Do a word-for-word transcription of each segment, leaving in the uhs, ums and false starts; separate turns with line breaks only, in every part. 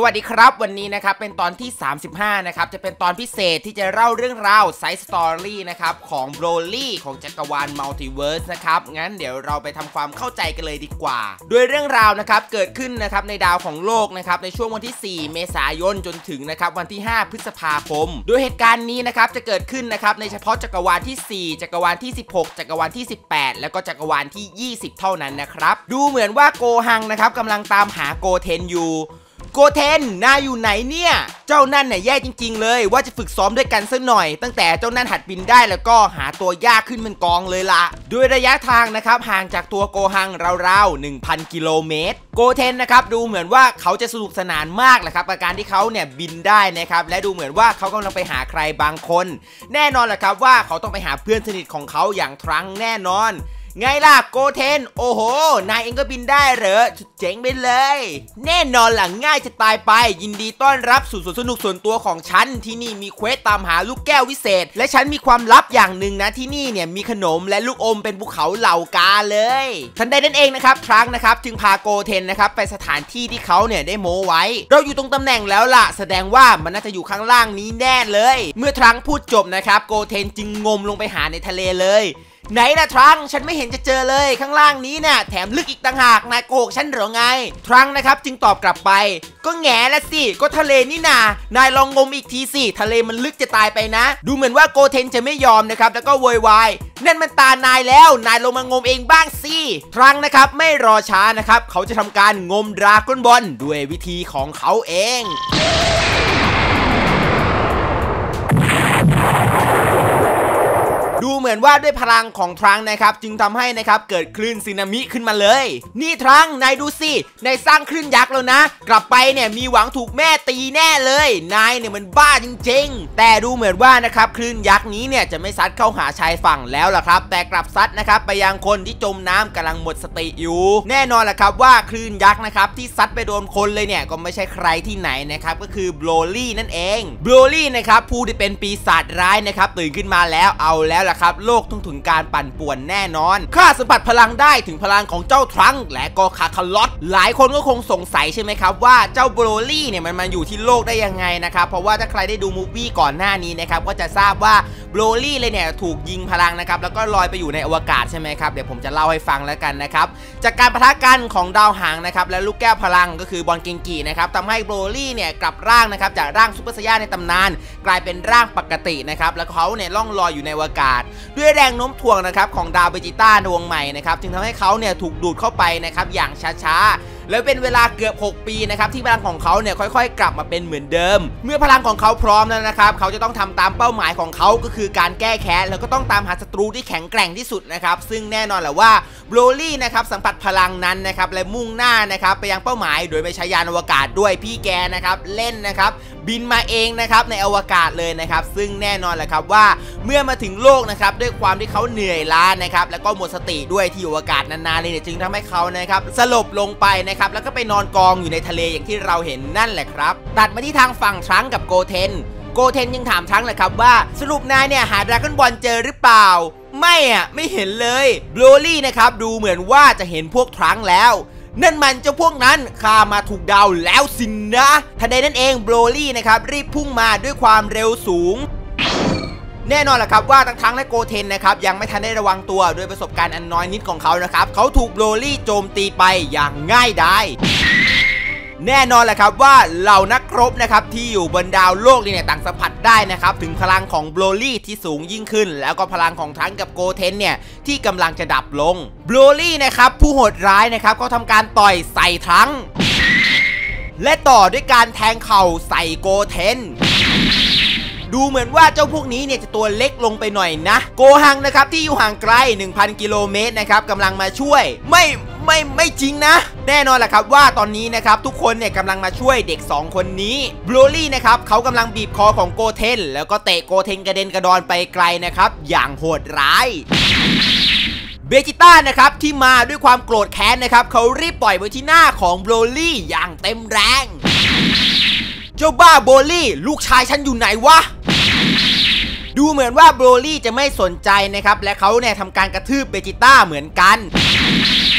วัสดีครับวันนี้นะครับเป็นตอนที่สามสิบห้านะครับจะเป็นตอนพิเศษที่จะเล่าเรื่องราวไซส์สตอรี่นะครับของโบรลี่ของจักรวาลมัลติเวิร์สนะครับงั้นเดี๋ยวเราไปทำความเข้าใจกันเลยดีกว่าโดยเรื่องราวนะครับเกิดขึ้นนะครับในดาวของโลกนะครับในช่วงวันที่สี่เมษายนจนถึงนะครับวันที่ห้าพฤษภาคมโดยเหตุการณ์นี้นะครับจะเกิดขึ้นนะครับในเฉพาะจักรวาลที่สี่จักรวาลที่สิบหกจักรวาลที่สิบแปดแล้วก็จักรวาลที่ยี่สิบเท่านั้นนะครับดูเหมือนว่าโกฮังนะครับกำลังตามหาโกเทนอยู่โกเทนนายอยู่ไหนเนี่ยเจ้านั่นเนี่ยแย่จริงๆเลยว่าจะฝึกซ้อมด้วยกันสักหน่อยตั้งแต่เจ้านั่นหัดบินได้แล้วก็หาตัวยากขึ้นเป็นกองเลยละด้วยระยะทางนะครับห่างจากตัวโกฮังราวๆ หนึ่งพัน กิโลเมตรโกเทนนะครับดูเหมือนว่าเขาจะสนุกสนานมากแหละครับกับการที่เขาเนี่ยบินได้นะครับและดูเหมือนว่าเขากำลังไปหาใครบางคนแน่นอนแหละครับว่าเขาต้องไปหาเพื่อนสนิทของเขาอย่างทรังแน่นอนไงล่ะโกเทนโอ้โหนายเองก็บินได้เหรอเจ๋งไปเลยแน่นอนหลังง่ายจะตายไปยินดีต้อนรับสู่สวนสนุกส่วนตัวของฉันที่นี่มีเควสตามหาลูกแก้ววิเศษและฉันมีความลับอย่างหนึ่งนะที่นี่เนี่ยมีขนมและลูกอมเป็นภูเขาเหล่ากาเลยทันใดนั่นเองนะครับทรังนะครับจึงพาโกเทนนะครับไปสถานที่ที่เขาเนี่ยได้โม้ไว้เราอยู่ตรงตำแหน่งแล้วล่ะแสดงว่ามันน่าจะอยู่ข้างล่างนี้แน่เลยเมื่อทรังพูดจบนะครับโกเทนจึงงมลงไปหาในทะเลเลยไหนนะทรังฉันไม่เห็นจะเจอเลยข้างล่างนี้เนี่ยแถมลึกอีกต่างหากนายโกหกฉันหรือไงทรังนะครับจึงตอบกลับไปก็แง่ละสิก็ทะเลนี่นานายลองงมอีกทีสิทะเลมันลึกจะตายไปนะดูเหมือนว่าโกเทนจะไม่ยอมนะครับแล้วก็โวยวายนั่นมันตานายแล้วนายลงมางมเองบ้างสิทรังนะครับไม่รอช้านะครับเขาจะทำการงมดราก้อนบอลด้วยวิธีของเขาเองดูเหมือนว่าด้วยพลังของทรังนะครับจึงทำให้นะครับเกิดคลื่นสึนามิขึ้นมาเลยนี่ทรังนายดูสินายสร้างคลื่นยักษ์แล้วนะกลับไปเนี่ยมีหวังถูกแม่ตีแน่เลยนายเนี่ยมันบ้าจริงๆแต่ดูเหมือนว่านะครับคลื่นยักษ์นี้เนี่ยจะไม่ซัดเข้าหาชายฝั่งแล้วล่ะครับแต่กลับซัดนะครับไปยังคนที่จมน้ำกำลังหมดสติอยู่แน่นอนแหละครับว่าคลื่นยักษ์นะครับที่ซัดไปโดนคนเลยเนี่ยก็ไม่ใช่ใครที่ไหนนะครับก็คือโบรลี่นั่นเองโบรลี่นะครับผู้ที่เป็นปีศาจร้ายนะครับตื่นขึ้นมาแล้วเอาแล้วล่ะครับโลกต้องถึงการปั่นป่วนแน่นอนข้าสัมผัสพลังได้ถึงพลังของเจ้าทรังและก็คาคาลอตหลายคนก็คงสงสัยใช่ไหมครับว่าเจ้าโบรลี่เนี่ยมันมาอยู่ที่โลกได้ยังไงนะครับเพราะว่าถ้าใครได้ดูมูฟวี่ก่อนหน้านี้นะครับก็จะทราบว่าโบรลี่เลยเนี่ยถูกยิงพลังนะครับแล้วก็ลอยไปอยู่ในอวกาศใช่ไหมครับเดี๋ยวผมจะเล่าให้ฟังแล้วกันนะครับจากการปะทะกันของดาวหางนะครับและลูกแก้วพลังก็คือบอลเกงกีนะครับทำให้โบรลี่เนี่ยกลับร่างนะครับจากร่างซุปเปอร์ไซย่าในตำนานกลายเป็นร่างปกตินะครับแล้วเขาเนี่ยล่องลอยอยู่ในอวกาศด้วยแรงโน้มถ่วงนะครับของดาวเบจิต้าดวงใหม่นะครับจึงทำให้เขาเนี่ยถูกดูดเข้าไปนะครับอย่างช้าๆแล้วเป็นเวลาเกือบหกปีนะครับที่พลังของเขาเนี่ยค่อยๆกลับมาเป็นเหมือนเดิมเมื่อพลังของเขาพร้อมแล้วนะครับเขาจะต้องทำตามเป้าหมายของเขาก็คือการแก้แค้นแล้วก็ต้องตามหาศัตรูที่แข็งแกร่งที่สุดนะครับซึ่งแน่นอนแหละว่าโบรลี่นะครับสัมผัสพลังนั้นนะครับและมุ่งหน้านะครับไปยังเป้าหมายโดยไม่ใช้ยานอวกาศด้วยพี่แกนะครับเล่นนะครับบินมาเองนะครับในอวกาศเลยนะครับซึ่งแน่นอนแหละครับว่าเมื่อมาถึงโลกนะครับด้วยความที่เขาเหนื่อยล้านะครับแล้วก็หมดสติด้วยที่อวกาศนานๆเลยเนี่ยจึงทำให้เขานะครับสลบลงไปนะครับแล้วก็ไปนอนกองอยู่ในทะเลอย่างที่เราเห็นนั่นแหละครับตัดมาที่ทางฝั่งทรังกับโกเทนโกเทนยังถามทรังเลยครับว่าสรุปนายเนี่ยหาดราก้อนบอลเจอหรือเปล่าไม่อ่ะไม่เห็นเลยโบรลี่นะครับดูเหมือนว่าจะเห็นพวกทรังแล้วนั่นมันเจ้าพวกนั้นข้ามาถูกดาวแล้วสินนะทันใดนั่นเองโบรลี่นะครับรีบพุ่งมาด้วยความเร็วสูงแน่นอนแหละครับว่าทั้งทั้งและโกเทนนะครับยังไม่ทันได้ระวังตัวด้วยประสบการณ์อันน้อยนิดของเขานะครับเขาถูกโบรลี่โจมตีไปอย่างง่ายดายแน่นอนแหละครับว่าเหล่านักรบนะครับที่อยู่บนดาวโลกเนี่ยต่างสัมผัสได้นะครับถึงพลังของโบรลี่ที่สูงยิ่งขึ้นแล้วก็พลังของทั้งกับโกเทนเนี่ยที่กำลังจะดับลงโบรลี่นะครับผู้โหดร้ายนะครับเขาทำการต่อยใส่ทั้งและต่อด้วยการแทงเข่าใส่โกเทนดูเหมือนว่าเจ้าพวกนี้เนี่ยจะตัวเล็กลงไปหน่อยนะโกฮังนะครับที่อยู่ห่างไกล หนึ่งพัน กิโลเมตรนะครับกำลังมาช่วยไม่ไม่ไม่จริงนะแน่นอนแหละครับว่าตอนนี้นะครับทุกคนเนี่ยกำลังมาช่วยเด็กสองคนนี้โบรลี่นะครับเขากำลังบีบคอของโกเทนแล้วก็เตะโกเทนกระเด็นกระดอนไปไกลนะครับอย่างโหดร้ายเบจิต้านะครับที่มาด้วยความโกรธแค้นนะครับเขารีบปล่อยไปที่หน้าของโบรลี่อย่างเต็มแรงเจ้าบ้าโบรลี่ลูกชายฉันอยู่ไหนวะดูเหมือนว่าโบรลี่จะไม่สนใจนะครับและเขาเนี่ยทำการกระทืบเบจิต้าเหมือนกัน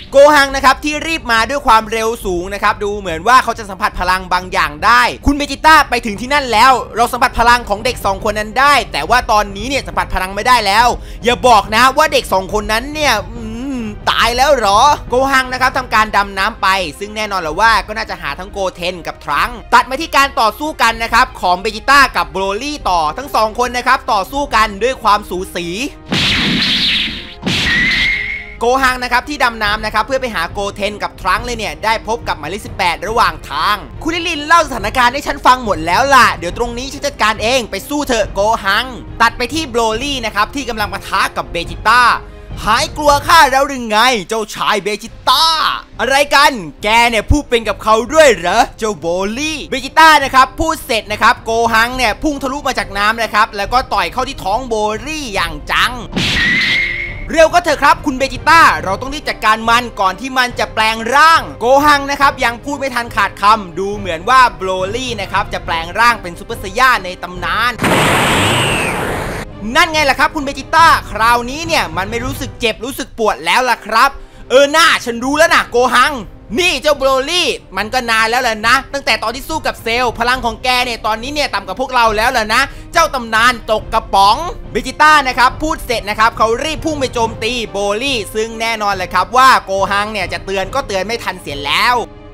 โกฮังนะครับที่รีบมาด้วยความเร็วสูงนะครับดูเหมือนว่าเขาจะสัมผัสพลังบางอย่างได้คุณเบจิต้าไปถึงที่นั่นแล้วเราสัมผัสพลังของเด็กสองคนนั้นได้แต่ว่าตอนนี้เนี่ยสัมผัสพลังไม่ได้แล้วอย่าบอกนะว่าเด็กสองคนนั้นเนี่ยตายแล้วเหรอโกฮังนะครับทำการดำน้ำไปซึ่งแน่นอนแหละว่าก็น่าจะหาทั้งโกเทนกับทรังตัดมาที่การต่อสู้กันนะครับของเบจิต้ากับโบรลี่ต่อทั้งสองคนนะครับต่อสู้กันด้วยความสูสีโกฮังนะครับที่ดำน้ำนะครับเพื่อไปหาโกเทนกับทรังเลยเนี่ยได้พบกับหมายเลขสิบแปดระหว่างทางคุณลิลินเล่าสถานการณ์ให้ฉันฟังหมดแล้วล่ะเดี๋ยวตรงนี้ฉันจัดการเองไปสู้เถอะโกฮังตัดไปที่โบรลี่นะครับที่กำลังปะทะกับเบจิต้าหายกลัวข้าแล้วหรือไงเจ้าชายเบจิต้าอะไรกันแกเนี่ยพูดเป็นกับเขาด้วยเหรอเจ้าโบลี่เบจิต้านะครับพูดเสร็จนะครับโกฮังเนี่ยพุ่งทะลุมาจากน้ำนะครับแล้วก็ต่อยเข้าที่ท้องโบลี่อย่างจังเร็วก็เถอะครับคุณเบจิต้าเราต้องรีบจัดการมันก่อนที่มันจะแปลงร่างโกฮังนะครับยังพูดไม่ทันขาดคำดูเหมือนว่าโบรลี่นะครับจะแปลงร่างเป็นซูเปอร์ไซย่าในตำนานนั่นไงล่ะครับคุณเบจิต้าคราวนี้เนี่ยมันไม่รู้สึกเจ็บรู้สึกปวดแล้วล่ะครับเออหน้าฉันรู้แล้วนะโกฮังนี่เจ้าโบรลี่มันก็นานแล้วแหละนะตั้งแต่ตอนที่สู้กับเซลล์พลังของแกเนี่ยตอนนี้เนี่ยต่ำกว่าพวกเราแล้วแหละนะเจ้าตำนานตกกระป๋องเบจิต้านะครับพูดเสร็จนะครับเขารีบพุ่งไปโจมตีโบรลี่ซึ่งแน่นอนเลยครับว่าโกฮังเนี่ยจะเตือนก็เตือนไม่ทันเสียแล้ว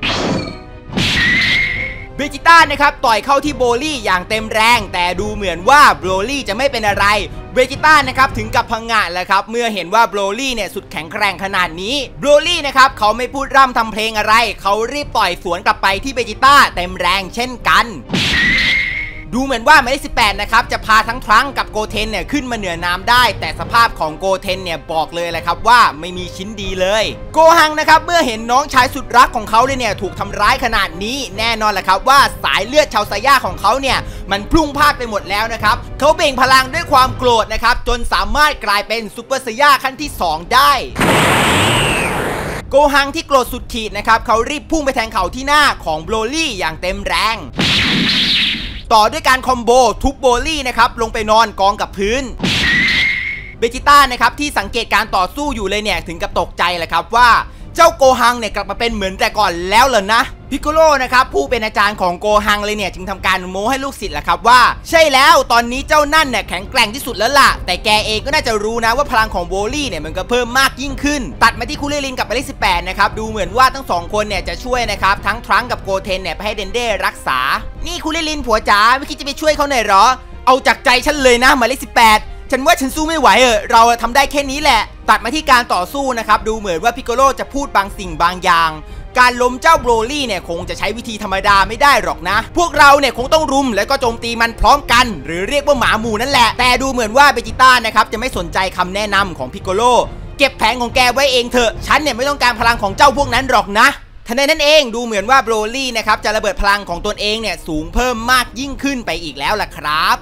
เบจิต้านะครับต่อยเข้าที่โบลี่อย่างเต็มแรงแต่ดูเหมือนว่าโบลี่จะไม่เป็นอะไรเบจิต้านะครับถึงกับพังงะเลยครับเมื่อเห็นว่าโบลี่เนี่ยสุดแข็งแกร่งขนาดนี้โบลี่นะครับเขาไม่พูดร่ำทำเพลงอะไรเขารีบต่อยสวนกลับไปที่เบจิต้าเต็มแรงเช่นกันดูเหมือนว่าหมายเลขสิบแปดนะครับจะพาทั้งทรังกับโกเทนเนี่ยขึ้นมาเหนือน้ำได้แต่สภาพของโกเทนเนี่ยบอกเลยแหละครับว่าไม่มีชิ้นดีเลยโกฮังนะครับเมื่อเห็นน้องชายสุดรักของเขาเนี่ยถูกทำร้ายขนาดนี้แน่นอนแหละครับว่าสายเลือดชาวไซย่าของเขาเนี่ยมันพลุ่งพล่านไปหมดแล้วนะครับเขาเบ่งพลังด้วยความโกรธนะครับจนสามารถกลายเป็นซูเปอร์ไซย่าขั้นที่สองได้โกฮังที่โกรธสุดขีดนะครับเขารีบพุ่งไปแทงเข่าที่หน้าของโบรลี่อย่างเต็มแรงต่อด้วยการคอมโบทุบโบลี่นะครับลงไปนอนกองกับพื้นเบจิต้านะครับที่สังเกตการต่อสู้อยู่เลยเนี่ยถึงกับตกใจแหละครับว่าเจ้าโกฮังเนี่ยกลับมาเป็นเหมือนแต่ก่อนแล้วเหรอนะพิกโกโลนะครับผู้เป็นอาจารย์ของโกฮังเลยเนี่ยจึงทำการโม้ให้ลูกศิษย์แหละครับว่าใช่แล้วตอนนี้เจ้านั่นเนี่ยแข็งแกร่งที่สุดแล้วล่ะแต่แกเองก็น่าจะรู้นะว่าพลังของโบลี่เนี่ยมันก็เพิ่มมากยิ่งขึ้นตัดมาที่คูเลลินกับหมายเลขสิบแปดนะครับดูเหมือนว่าทั้งสองคนเนี่ยจะช่วยนะครับทั้งทรังกับโกเทนเนี่ยไปให้เดนเด้รักษานี่คูเลลินผัวจ๋าไม่คิดจะไปช่วยเขาหน่อยหรอเอาจากใจฉันเลยนะหมายเลขสิบแปดฉันว่าฉันสู้ไม่ไหวเออเราทำได้แค่นี้แหละตัดมาที่การต่อสู้นะครับดูเหมือนว่าพิกโกโลจะพูดบางสิ่งบางอย่างการล้มเจ้าโบรลี่เนี่ยคงจะใช้วิธีธรรมดาไม่ได้หรอกนะพวกเราเนี่ยคงต้องรุมแล้วก็โจมตีมันพร้อมกันหรือเรียกว่าหมาหมู่นั่นแหละแต่ดูเหมือนว่าเบจิต้านะครับจะไม่สนใจคำแนะนำของพิกโกโลเก็บแผงของแกไว้เองเถอะฉันเนี่ยไม่ต้องการพลังของเจ้าพวกนั้นหรอกนะทันใดนั้นเองดูเหมือนว่าโบรลี่นะครับจะระเบิดพลังของตนเองเนี่ยสูงเพิ่มมากยิ่งขึ้นไปอีกแล้วล่ะครับ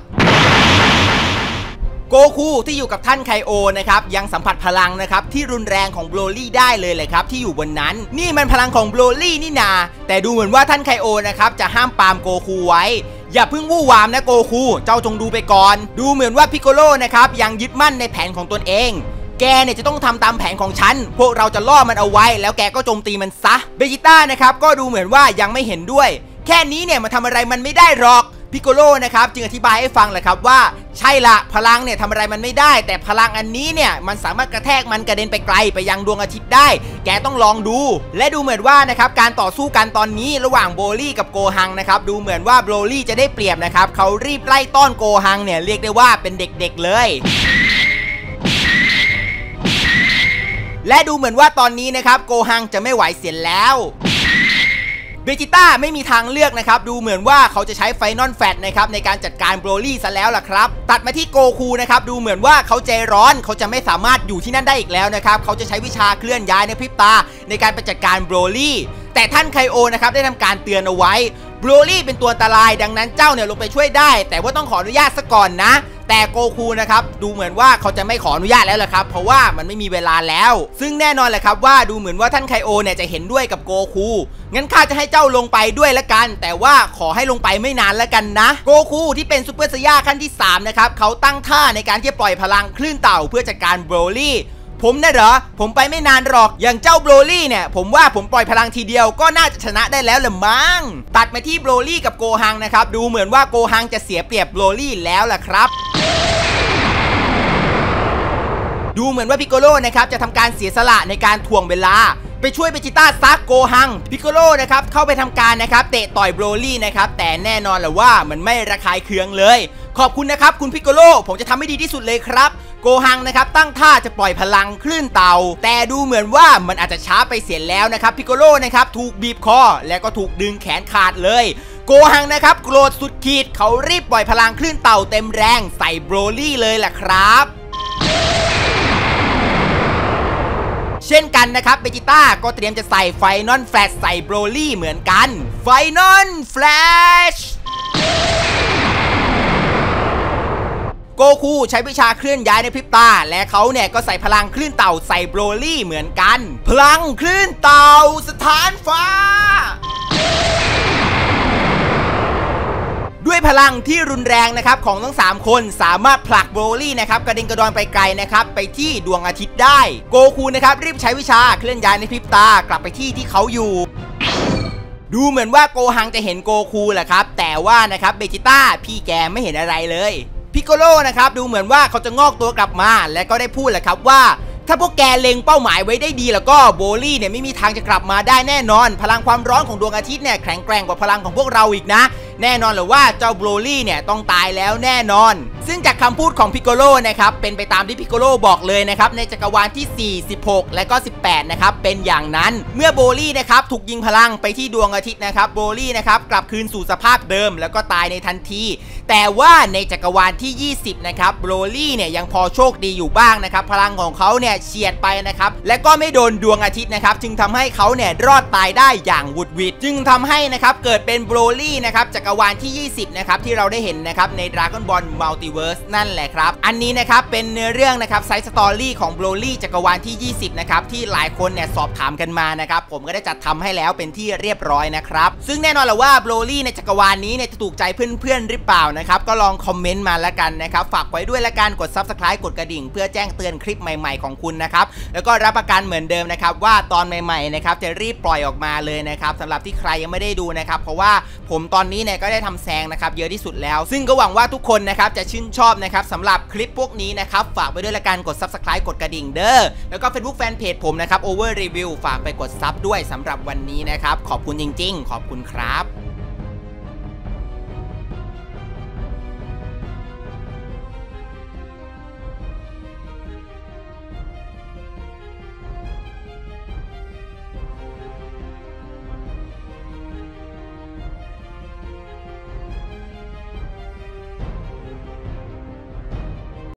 โกคูที่อยู่กับท่านไคโอนะครับยังสัมผัสพลังนะครับที่รุนแรงของโบรลี่ได้เลยเลยครับที่อยู่บนนั้นนี่มันพลังของโบรลี่นี่นาแต่ดูเหมือนว่าท่านไคโอนะครับจะห้ามปามโกคูไว้อย่าเพิ่งวู่วามนะโกคูเจ้าจงดูไปก่อนดูเหมือนว่าพิกโกโลนะครับยังยึดมั่นในแผนของตนเองแกเนี่ยจะต้องทำตามแผนของฉันพวกเราจะล่อมันเอาไว้แล้วแกก็โจมตีมันซะเบจิต้านะครับก็ดูเหมือนว่ายังไม่เห็นด้วยแค่นี้เนี่ยมันทำอะไรมันไม่ได้หรอกพิกโกโลนะครับจึงอธิบายให้ฟังแหละครับว่าใช่ละพลังเนี่ยทำอะไรมันไม่ได้แต่พลังอันนี้เนี่ยมันสามารถกระแทกมันกระเด็นไปไกลไปยังดวงอาทิตย์ได้แกต้องลองดูและดูเหมือนว่านะครับการต่อสู้กันตอนนี้ระหว่างโบลี่กับโกฮังนะครับดูเหมือนว่าโบลี่จะได้เปรียบนะครับเขารีบไล่ต้อนโกฮังเนี่ยเรียกได้ว่าเป็นเด็กๆเลยและดูเหมือนว่าตอนนี้นะครับโกฮังจะไม่ไหวเสียแล้วเบจิต้าไม่มีทางเลือกนะครับดูเหมือนว่าเขาจะใช้ไฟนอลแฟตนะครับในการจัดการโบรลี่ซะแล้วล่ะครับตัดมาที่โกคูนะครับดูเหมือนว่าเขาใจร้อนเขาจะไม่สามารถอยู่ที่นั่นได้อีกแล้วนะครับเขาจะใช้วิชาเคลื่อนย้ายในพริบตาในการไปจัดการโบรลี่แต่ท่านไคโอนะครับได้ทำการเตือนเอาไว้โบรลี่เป็นตัวอันตรายดังนั้นเจ้าเนี่ยลงไปช่วยได้แต่ว่าต้องขออนุญาตซะก่อนนะแต่โกคูนะครับดูเหมือนว่าเขาจะไม่ขออนุญาตแล้วล่ะครับเพราะว่ามันไม่มีเวลาแล้วซึ่งแน่นอนแหละครับว่าดูเหมือนว่าท่านไคโอเนี่ยจะเห็นด้วยกับโกคูงั้นข้าจะให้เจ้าลงไปด้วยละกันแต่ว่าขอให้ลงไปไม่นานละกันนะโกคูที่เป็นซูเปอร์ไซย่าขั้นที่สามนะครับเขาตั้งท่าในการที่จะปล่อยพลังคลื่นเต่าเพื่อจัดการโบรลี่ผมน่ะเหรอผมไปไม่นานหรอกอย่างเจ้าโบรลี่เนี่ยผมว่าผมปล่อยพลังทีเดียวก็น่าจะชนะได้แล้วละมั้งตัดมาที่โบรลี่กับโกฮังนะครับดูเหมือนว่าโกฮังจะเสียเปรียบโบรลี่แล้วล่ะครับดูเหมือนว่าพิกโกโลนะครับจะทำการเสียสละในการถ่วงเวลาไปช่วยเบจิต้าซักโกฮังพิกโกโลนะครับเข้าไปทำการนะครับเตะต่อยโบรลี่นะครับแต่แน่นอนแหละว่ามันไม่ระคายเคืองเลยขอบคุณนะครับคุณพิกโกโลผมจะทำให้ดีที่สุดเลยครับโกฮังนะครับตั้งท่าจะปล่อยพลังคลื่นเต่าแต่ดูเหมือนว่ามันอาจจะช้าไปเสียแล้วนะครับพิกโกโลนะครับถูกบีบคอและก็ถูกดึงแขนขาดเลยโกฮังนะครับโกรธสุดขีดเขารีบปล่อยพลังคลื่นเต่าเต็มแรงใส่โบรลี่เลยแหละครับเช่นกันนะครับเบจิต้าก็เตรียมจะใส่ไฟนอลแฟลชใส่โบรลี่เหมือนกันไฟนอลแฟลชโกคูใช้วิชาเคลื่อนย้ายในพริบตาและเขาเนี่ยก็ใส่พลังคลื่นเต่าใส่โบรลี่เหมือนกันพลังคลื่นเต่าสถานฟ้าด้วยพลังที่รุนแรงนะครับของทั้งสามคนสามารถผลักโบรลี่นะครับกระเด็นกระดอนไปไกลนะครับไปที่ดวงอาทิตย์ได้โกคูนะครับรีบใช้วิชาเคลื่อนย้ายในพริบตากลับไปที่ที่เขาอยู่ดูเหมือนว่าโกฮังจะเห็นโกคูแหละครับแต่ว่านะครับเบจิต้าพี่แกไม่เห็นอะไรเลยพิกโกโลนะครับดูเหมือนว่าเขาจะงอกตัวกลับมาและก็ได้พูดแหละครับว่าถ้าพวกแกเล็งเป้าหมายไว้ได้ดีแล้วก็โบรลี่เนี่ยไม่มีทางจะกลับมาได้แน่นอนพลังความร้อนของดวงอาทิตย์เนี่ยแข็งแกร่งกว่าพลังของพวกเราอีกนะแน่นอนเลยว่าเจ้าโบรลี่เนี่ยต้องตายแล้วแน่นอนซึ่งจากคำพูดของพิกโกโลนะครับเป็นไปตามที่พิกโกโลบอกเลยนะครับในจักรวาลที่สี่ สิบหกและก็สิบแปดนะครับเป็นอย่างนั้นเมื่อโบรลี่นะครับถูกยิงพลังไปที่ดวงอาทิตย์นะครับโบรลี่นะครับกลับคืนสู่สภาพเดิมแล้วก็ตายในทันทีแต่ว่าในจักรวาลที่ยี่สิบนะครับโบรลี่เนี่ยยังพอโชคดีอยู่บ้างนะครับพลังของเขาเนี่ยเฉียดไปนะครับและก็ไม่โดนดวงอาทิตย์นะครับจึงทำให้เขาเนี่ยรอดตายได้อย่างวุดวิดจึงทำให้นะครับเกิดเป็นโบรลี่นะครับจักรวาลที่ยี่สิบนะครับที่เราได้เห็นนะครับใน Dragon Ball Multiverse นั่นแหละครับอันนี้นะครับเป็นเนื้อเรื่องนะครับไซส์สตอรี่ของโบรลี่จักรวาลที่ยี่สิบนะครับที่หลายคนเนี่ยสอบถามกันมานะครับผมก็ได้จัดทำให้แล้วเป็นที่เรียบร้อยนะครับซึ่งแน่นอนแหละว่าโบรลี่ในจักรวาลนี้เนี่ยจะถูกใจเพื่อนๆหรือเปล่านะครับก็ลองคอมเมนต์มาแล้วกันนะครับฝากไว้ด้วยละกันกด ซับสไครบ์ กดกระดิ่งเพื่อแจ้งเตือนคลิปใหม่ๆของคุณนะครับแล้วก็รับประกันเหมือนเดิมนะครับว่าตอนใหม่ๆนะครับจะรีบปล่อยออกมาเลยนะครับสำหรับที่ใครยังไม่ได้ดูนะครับเพราะว่าผมตอนนี้เนี่ยก็ได้ทำแซงนะครับเยอะที่สุดแล้วซึ่งก็หวังว่าทุกคนนะครับจะชื่นชอบนะครับสำหรับคลิปพวกนี้นะครับฝากไปด้วยละกันกด ซับสไครบ์ กดกระดิ่งเด้อแล้วก็ Facebook Fanpage ผมนะครับ Over Review ฝากไปกดซับด้วยสำหรับวันนี้นะครับขอบคุณจริงๆขอบคุณครับ